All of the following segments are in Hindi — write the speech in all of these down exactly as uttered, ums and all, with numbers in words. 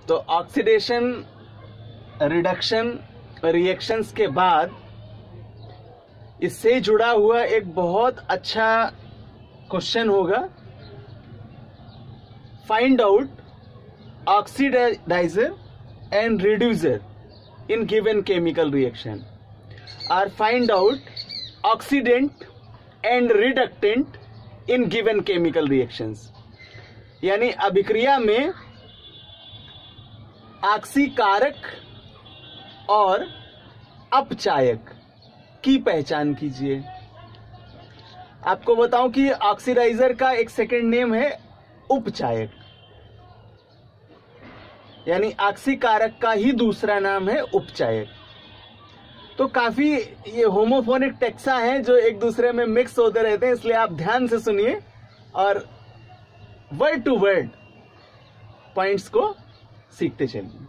तो ऑक्सीडेशन रिडक्शन रिएक्शंस के बाद इससे जुड़ा हुआ एक बहुत अच्छा क्वेश्चन होगा, find out oxidiser and reducer in given chemical reaction, और find out oxidant and reductant in given chemical reactions. यानी अभिक्रिया में ऑक्सीकारक और अपचायक की पहचान कीजिए। आपको बताऊं कि ऑक्सीडाइजर का एक सेकंड नेम है उपचायक, यानी ऑक्सीकारक का ही दूसरा नाम है उपचायक। तो काफी ये होमोफोनिक टेक्सा है जो एक दूसरे में मिक्स होते रहते हैं, इसलिए आप ध्यान से सुनिए और वर्ड टू वर्ड पॉइंट्स को सीखते चलिए।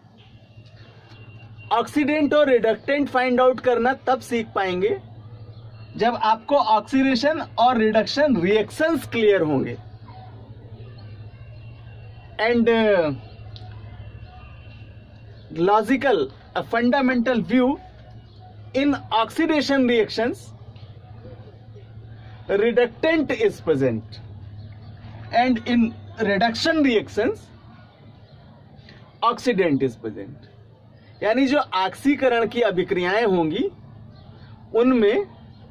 ऑक्सीडेंट और रिडक्टेंट फाइंड आउट करना तब सीख पाएंगे जब आपको ऑक्सीडेशन और रिडक्शन रिएक्शंस क्लियर होंगे। And logical fundamental view in oxidation reactions, reductant is present, and in reduction reactions oxidant is present. यानी जो ऑक्सीकरण की अभिक्रियाएं होंगी उनमें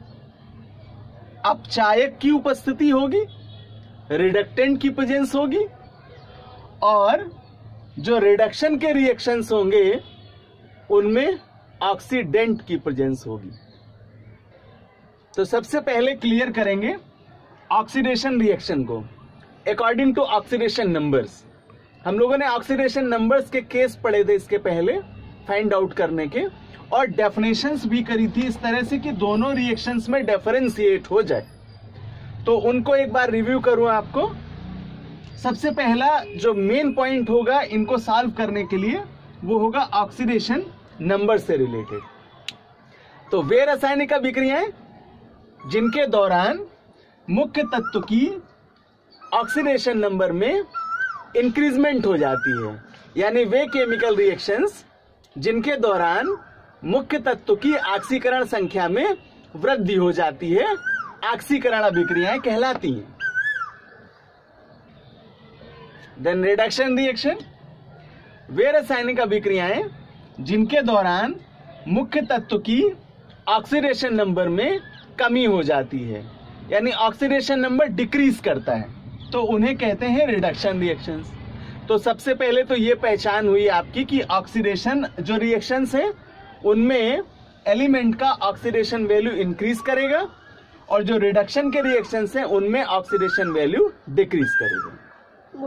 अपचायक की उपस्थिति होगी, रिडक्टेंट की प्रेजेंस होगी, और जो रिडक्शन के रिएक्शंस होंगे उनमें ऑक्सीडेंट की प्रेजेंस होगी। तो सबसे पहले क्लियर करेंगे ऑक्सीडेशन रिएक्शन को अकॉर्डिंग टू ऑक्सीडेशन नंबर्स। हम लोगों ने ऑक्सीडेशन नंबर्स के केस पढ़े थे इसके पहले फाइंड आउट करने के, और डेफिनेशंस भी करी थी इस तरह से कि दोनों रिएक्शंस में डिफरेंशिएट हो जाए। तो उनको एक बार रिव्यू करूं आपको। सबसे पहला जो मेन पॉइंट होगा इनको सॉल्व करने के लिए वो होगा ऑक्सीडेशन नंबर से रिलेटेड। तो वे रासायनिक अभिक्रियाएं जिनके दौरान मुख्य तत्व की ऑक्सीडेशन नंबर में इंक्रीजमेंट हो जाती है, यानी वे केमिकल रिएक्शंस जिनके दौरान मुख्य तत्व की ऑक्सीकरण संख्या में वृद्धि हो जाती है, ऑक्सीकरण अभिक्रियाएं कहलाती हैं। देन रिडक्शन रिएक्शन, वे रासायनिक अभिक्रियाएं जिनके दौरान मुख्य तत्व की ऑक्सीडेशन नंबर में कमी हो जाती है, यानी ऑक्सीडेशन नंबर डिक्रीज करता है, तो उन्हें कहते हैं रिडक्शन रिएक्शंस। तो सबसे पहले तो ये पहचान हुई आपकी कि ऑक्सीडेशन जो रिएक्शंस हैं उनमें एलिमेंट का ऑक्सीडेशन वैल्यू इंक्रीज करेगा, और जो रिडक्शन के रिएक्शंस हैं उनमें ऑक्सीडेशन वैल्यू डिक्रीज करेगा।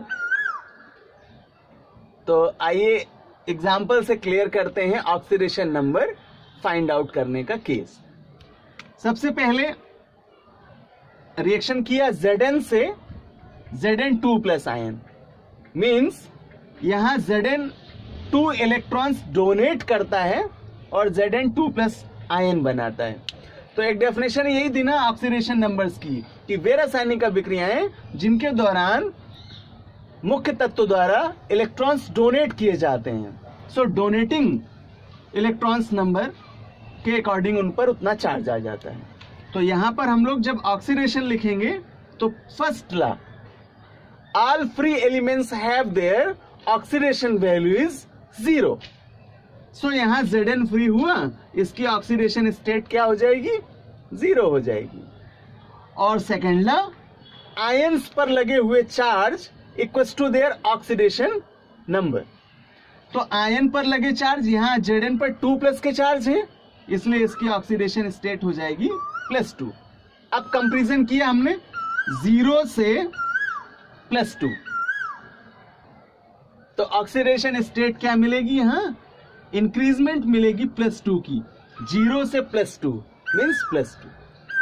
तो आइए एग्जाम्पल से क्लियर करते हैं ऑक्सीडेशन नंबर फाइंड आउट करने का केस। सबसे पहले रिएक्शन किया Z N से Z N two plus ion, means यहां Z N two electrons donate करता है और Z N two plus ion बनाता है। तो एक डेफिनेशन यही थी ना ऑक्सीडेशन नंबर्स की, कि वे रासायनिक अभिक्रियाएं जिनके दौरान मुख्य तत्व द्वारा इलेक्ट्रॉन्स डोनेट किए जाते हैं। सो डोनेटिंग इलेक्ट्रॉन्स नंबर के अकॉर्डिंग उन पर उतना चार्ज आ जाता है। तो यहां पर हम लोग जब ऑक्सीडेशन लिखेंगे तो first law, all free elements have their oxidation value is zero. So यहां Z N फ्री हुआ, इसकी ऑक्सीडेशन स्टेट क्या हो जाएगी? जीरो हो जाएगी। और सेकेंड ला, आयंस पर लगे हुए charge equals to their oxidation number. तो आयन पर लगे चार्ज, यहां Z N पर टू प्लस के चार्ज है, इसलिए इसकी ऑक्सीडेशन स्टेट हो जाएगी प्लस टू। अब कंपेरिजन किया हमने जीरो से प्लस टू, तो ऑक्सीडेशन स्टेट क्या मिलेगी? यहां इंक्रीजमेंट मिलेगी प्लस टू की, जीरो से plus two means plus two.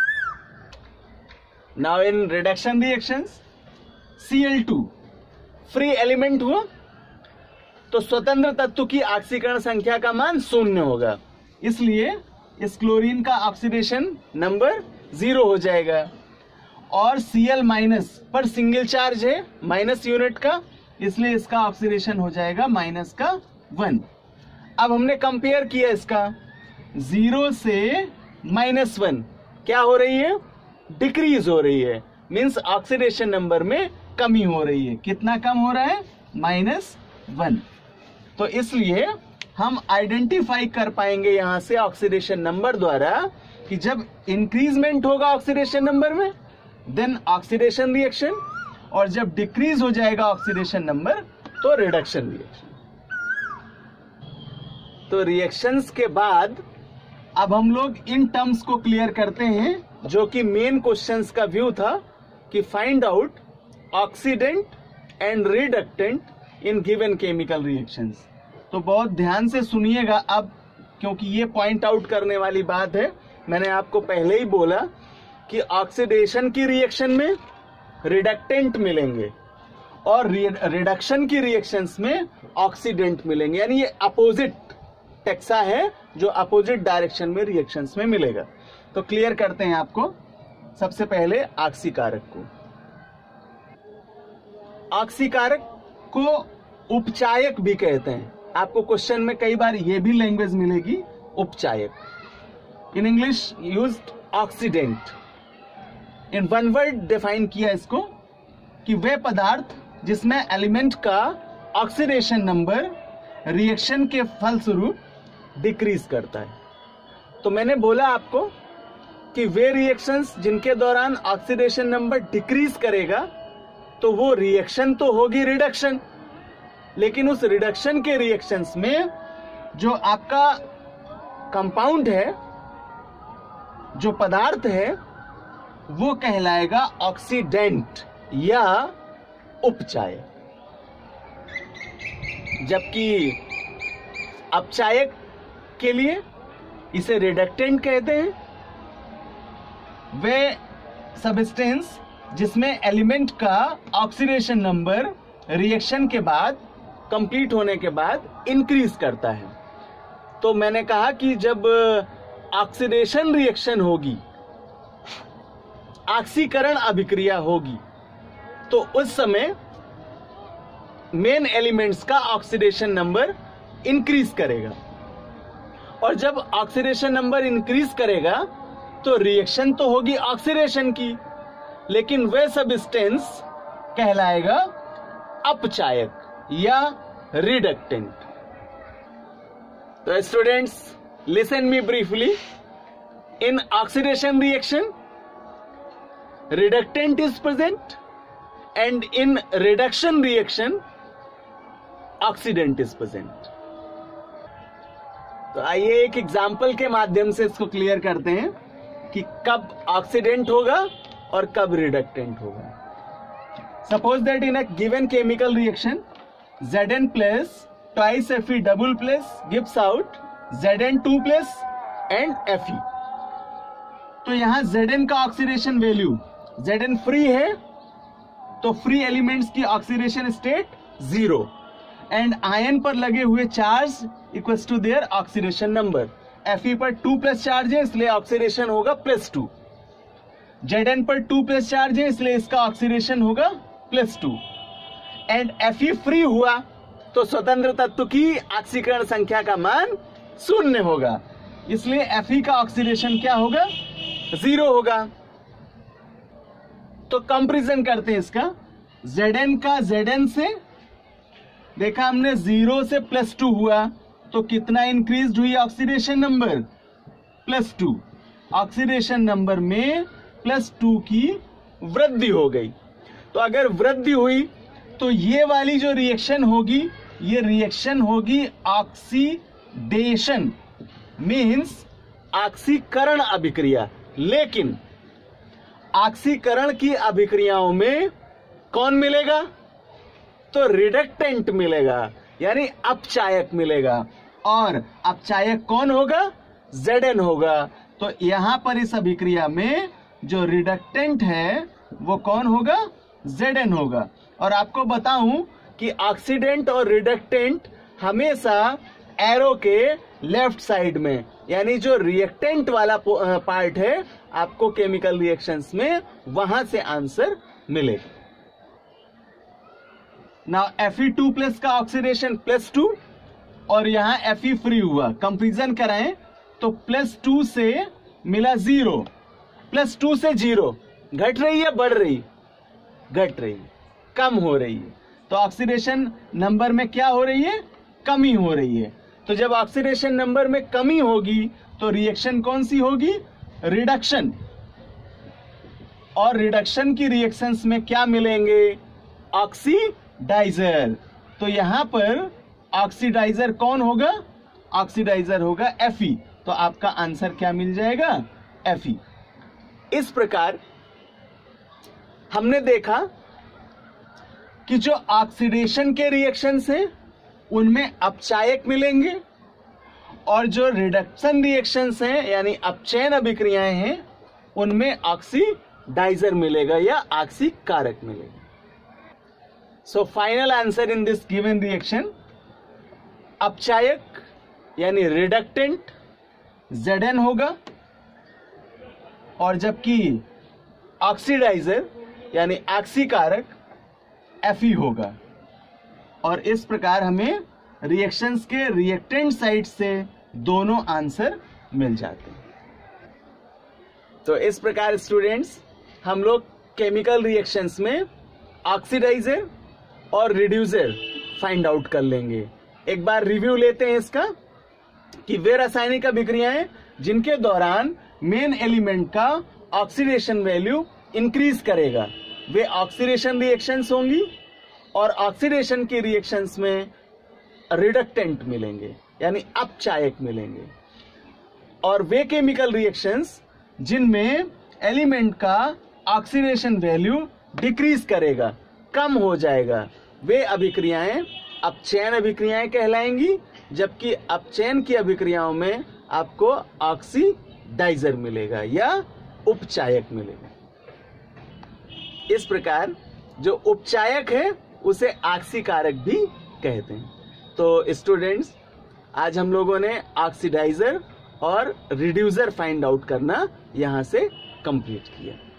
Now in reduction reactions, C L two free element हुआ तो स्वतंत्र तत्व की ऑक्सीकरण संख्या का मान शून्य होगा, इसलिए इस क्लोरीन का ऑक्सीडेशन नंबर जीरो हो जाएगा। और Cl माइनस पर सिंगल चार्ज है माइनस यूनिट का, इसलिए इसका ऑक्सीडेशन हो जाएगा माइनस का वन। अब हमने कंपेयर किया इसका, जीरो से माइनस वन क्या हो रही है, डिक्रीज हो रही है, मींस ऑक्सीडेशन नंबर में कमी हो रही है। कितना कम हो रहा है, माइनस वन। तो इसलिए हम आइडेंटिफाई कर पाएंगे यहां से ऑक्सीडेशन नंबर द्वारा कि जब इंक्रीजमेंट होगा ऑक्सीडेशन नंबर में देन ऑक्सीडेशन रिएक्शन, और जब डिक्रीज हो जाएगा ऑक्सीडेशन नंबर तो रिडक्शन रिएक्शन। तो रिएक्शंस के बाद अब हम लोग इन टर्म्स को क्लियर करते हैं, जो कि मेन क्वेश्चंस का व्यू था कि find out oxidant and reductant in given chemical reactions. तो बहुत ध्यान से सुनिएगा अब, क्योंकि ये पॉइंट आउट करने वाली बात है। मैंने आपको पहले ही बोला कि ऑक्सीडेशन की रिएक्शन में रिडक्टेंट मिलेंगे और रिडक्शन की रिएक्शंस में ऑक्सीडेंट मिलेंगे, यानी ये अपोजिट टेक्सा है जो अपोजिट डायरेक्शन में रिएक्शंस में मिलेगा। तो क्लियर करते हैं आपको। सबसे पहले ऑक्सीकारक को, ऑक्सीकारक को उपचायक भी कहते हैं। आपको क्वेश्चन में कई बार ये भी लैंग्वेज मिलेगी, उपचायक। In English used oxidant. In one word define किया इसको कि वे पदार्थ जिसमें एलिमेंट का ऑक्सीडेशन नंबर रिएक्शन के फलस्वरूप डिक्रीज करता है। तो मैंने बोला आपको कि वे रिएक्शंस जिनके दौरान ऑक्सीडेशन नंबर डिक्रीज करेगा तो वो रिएक्शन तो होगी रिडक्शन, लेकिन उस रिडक्शन के रिएक्शंस में जो आपका कंपाउंड है, जो पदार्थ है, वो कहलाएगा ऑक्सीडेंट या उपचायक। जबकि अपचायक के लिए इसे रिडक्टेंट कहते हैं। वे सब्सटेंस जिसमें एलिमेंट का ऑक्सीडेशन नंबर रिएक्शन के बाद, कंप्लीट होने के बाद इंक्रीज करता है। तो मैंने कहा कि जब ऑक्सीडेशन रिएक्शन होगी, ऑक्सीकरण अभिक्रिया होगी, तो उस समय मेन एलिमेंट्स का ऑक्सीडेशन नंबर इंक्रीज करेगा, और जब ऑक्सीडेशन नंबर इंक्रीज करेगा तो रिएक्शन तो होगी ऑक्सीडेशन की, लेकिन वह सब्सटेंस कहलाएगा अपचायक या रिडक्टेंट। तो students, listen me briefly. In oxidation reaction reductant is present and in reduction reaction oxidant is present। तो आइए एक एग्जाम्पल के माध्यम से इसको क्लियर करते हैं कि कब ऑक्सीडेंट होगा और कब रिडक्टेंट होगा। Suppose that in a given chemical reaction Zn plus twice Fe double plus gives out Zn two plus and Fe। तो यहां Zn का ऑक्सीडेशन वैल्यू, Zn फ्री है तो फ्री एलिमेंट्स की oxidation state zero, and ion पर लगे हुए charge equals to their oxidation number. Fe पर टू प्लस चार्ज है इसलिए ऑक्सीडेशन होगा प्लस टू, Zn पर टू प्लस चार्ज है इसलिए इसका ऑक्सीडेशन होगा plus two, and Fe free हुआ तो स्वतंत्र तत्व की ऑक्सीकरण संख्या का मान शून्य होगा, इसलिए Fe का ऑक्सीडेशन क्या होगा, जीरो होगा। तो कंपैरिजन करते हैं इसका, Zn का Zn से, देखा हमने जीरो से प्लस टू हुआ तो कितना इंक्रीज हुई oxidation number, plus two. Oxidation number में प्लस टू की वृद्धि हो गई। तो अगर वृद्धि हुई तो ये वाली जो रिएक्शन होगी, ये रिएक्शन होगी ऑक्सीडेशन, मीन्स ऑक्सीकरण अभिक्रिया। लेकिन ऑक्सीकरण की अभिक्रियाओं में कौन मिलेगा, तो रिडक्टेंट मिलेगा, यानी अपचायक मिलेगा। और अपचायक कौन होगा, Zn होगा। तो यहां पर इस अभिक्रिया में जो रिडक्टेंट है वो कौन होगा, Zn होगा। और आपको बताऊं कि ऑक्सीडेंट और रिडक्टेंट हमेशा एरो के लेफ्ट साइड में, यानी जो रिएक्टेंट वाला पार्ट है आपको केमिकल रिएक्शंस में, वहां से आंसर मिलेगा। Now F E two plus का ऑक्सीडेशन प्लस टू, और यहां एफ ई फ्री हुआ, कंपेरिजन कराएं तो प्लस टू से मिला जीरो, प्लस टू से जीरो, घट रही है बढ़ रही, घट रही, कम हो रही है। तो ऑक्सीडेशन नंबर में क्या हो रही है, कमी हो रही है। तो जब ऑक्सीडेशन नंबर में कमी होगी तो रिएक्शन कौन सी होगी, रिडक्शन। और रिडक्शन की रिएक्शंस में क्या मिलेंगे, ऑक्सीडाइजर। तो यहां पर ऑक्सीडाइजर कौन होगा, ऑक्सीडाइजर होगा एफ ई। तो आपका आंसर क्या मिल जाएगा, एफ ई। इस प्रकार हमने देखा कि जो ऑक्सीडेशन के रिएक्शंस हैं उनमें अपचायक मिलेंगे, और जो रिडक्शन रिएक्शंस हैं यानी अपचयन अभिक्रियाएं हैं उनमें ऑक्सीडाइजर मिलेगा या ऑक्सीकारक मिलेगा। So final answer in this given reaction, अपचायक यानी रिडक्टेंट जेड एन होगा, और जबकि ऑक्सीडाइजर यानी ऑक्सीकारक एफ ई होगा। और इस प्रकार हमें रिएक्शंस के रिएक्टेंट साइड से दोनों आंसर मिल जाते हैं। तो इस प्रकार स्टूडेंट्स हम लोग केमिकल रिएक्शंस में ऑक्सीडाइजर और रिड्यूसर फाइंड आउट कर लेंगे। एक बार रिव्यू लेते हैं इसका कि वे रासायनिक अभिक्रियाएं जिनके दौरान मेन एलिमेंट का ऑक्सीडेशन वैल्यू इंक्रीज करेगा वे ऑक्सीडेशन रिएक्शंस होंगी, और ऑक्सीडेशन की रिएक्शंस में रिडक्टेंट मिलेंगे यानी अपचायक मिलेंगे। और वे केमिकल रिएक्शंस जिनमें एलिमेंट का ऑक्सीडेशन वैल्यू डिक्रीज करेगा, कम हो जाएगा, वे अभिक्रियाएं अपचयन अभिक्रियाएं कहलाएंगी, जबकि अपचयन की अभिक्रियाओं में आपको ऑक्सीडाइजर मिलेगा या उपचायक मिलेगा। इस प्रकार जो उपचायक है उसे ऑक्सीकारक भी कहते हैं। तो स्टूडेंट्स आज हम लोगों ने ऑक्सीडाइजर और रिड्यूसर फाइंड आउट करना यहां से कंप्लीट किया।